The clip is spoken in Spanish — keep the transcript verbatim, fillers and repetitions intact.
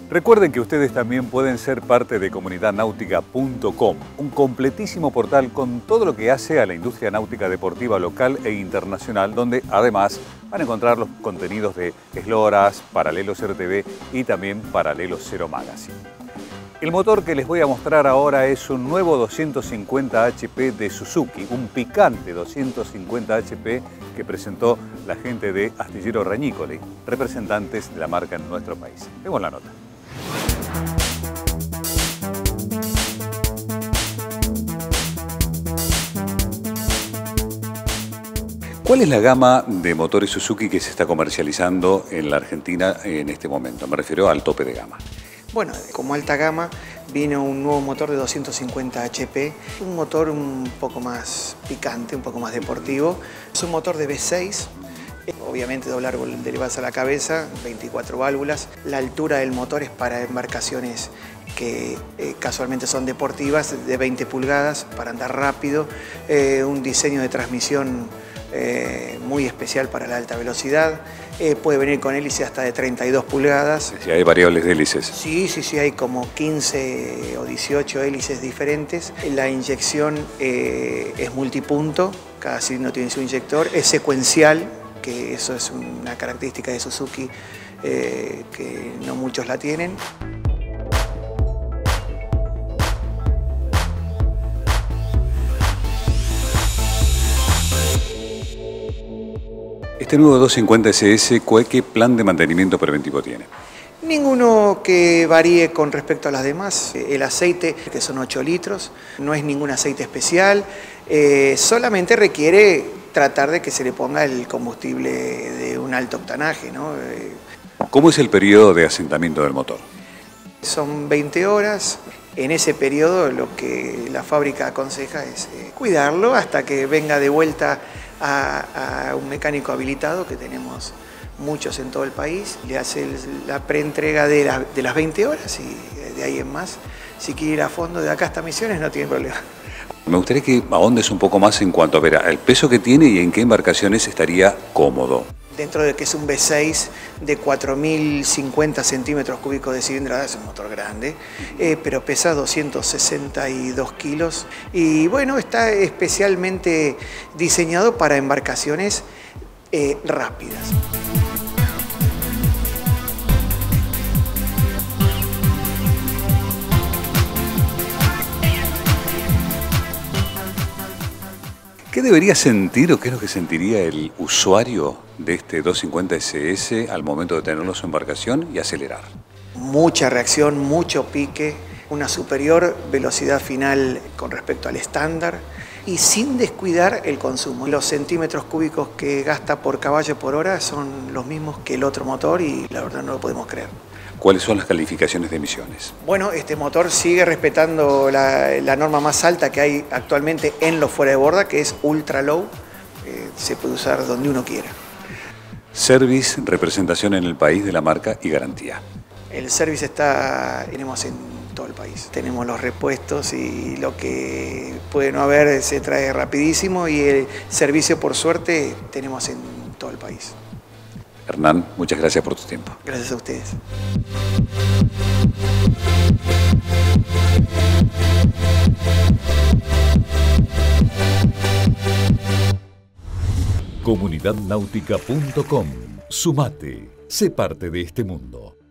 Recuerden que ustedes también pueden ser parte de comunidad náutica punto com, un completísimo portal con todo lo que hace a la industria náutica deportiva local e internacional, donde además van a encontrar los contenidos de Esloras, Paralelos R T V y también Paralelos Cero Magazine. El motor que les voy a mostrar ahora es un nuevo doscientos cincuenta H P de Suzuki, un picante doscientos cincuenta H P que presentó la gente de Astillero Rañicoli, representantes de la marca en nuestro país. Vemos la nota. ¿Cuál es la gama de motores Suzuki que se está comercializando en la Argentina en este momento? Me refiero al tope de gama. Bueno, como alta gama vino un nuevo motor de doscientos cincuenta H P, un motor un poco más picante, un poco más deportivo. Es un motor de V seis, obviamente doblar derivadas a la cabeza, veinticuatro válvulas. La altura del motor es para embarcaciones que eh, casualmente son deportivas, de veinte pulgadas, para andar rápido. Eh, un diseño de transmisión Eh, muy especial para la alta velocidad. Eh, puede venir con hélice hasta de treinta y dos pulgadas. Sí, hay variables de hélices. Sí, sí, sí, hay como quince o dieciocho hélices diferentes. La inyección eh, es multipunto, cada cilindro tiene su inyector. Es secuencial, que eso es una característica de Suzuki eh, que no muchos la tienen. Este nuevo doscientos cincuenta S S, ¿qué plan de mantenimiento preventivo tiene? Ninguno que varíe con respecto a las demás. El aceite, que son ocho litros, no es ningún aceite especial, eh, solamente requiere tratar de que se le ponga el combustible de un alto octanaje, ¿no? Eh, ¿Cómo es el periodo de asentamiento del motor? Son veinte horas. En ese periodo lo que la fábrica aconseja es eh, cuidarlo hasta que venga de vuelta a, a un mecánico habilitado, que tenemos muchos en todo el país. Le hace el, la preentrega de, la, de las veinte horas y de ahí en más, si quiere ir a fondo de acá hasta Misiones, no tiene problema. Me gustaría que ahondes un poco más en cuanto a ver el peso que tiene y en qué embarcaciones estaría cómodo. Dentro de que es un V seis de cuatro mil cincuenta centímetros cúbicos de cilindrada, es un motor grande, eh, pero pesa doscientos sesenta y dos kilos y bueno, está especialmente diseñado para embarcaciones eh, rápidas. ¿Qué debería sentir o qué es lo que sentiría el usuario de este doscientos cincuenta S S al momento de tenerlo en su embarcación y acelerar? Mucha reacción, mucho pique, una superior velocidad final con respecto al estándar y sin descuidar el consumo. Los centímetros cúbicos que gasta por caballo por hora son los mismos que el otro motor y la verdad no lo podemos creer. ¿Cuáles son las calificaciones de emisiones? Bueno, este motor sigue respetando la, la norma más alta que hay actualmente en los fuera de borda, que es ultra low. Eh, se puede usar donde uno quiera. Service, representación en el país de la marca y garantía. El service está, tenemos en todo el país. Tenemos los repuestos y lo que puede no haber se trae rapidísimo y el servicio, por suerte, tenemos en todo el país. Hernán, muchas gracias por tu tiempo. Gracias a ustedes. comunidad náutica punto com. Sumate. Sé parte de este mundo.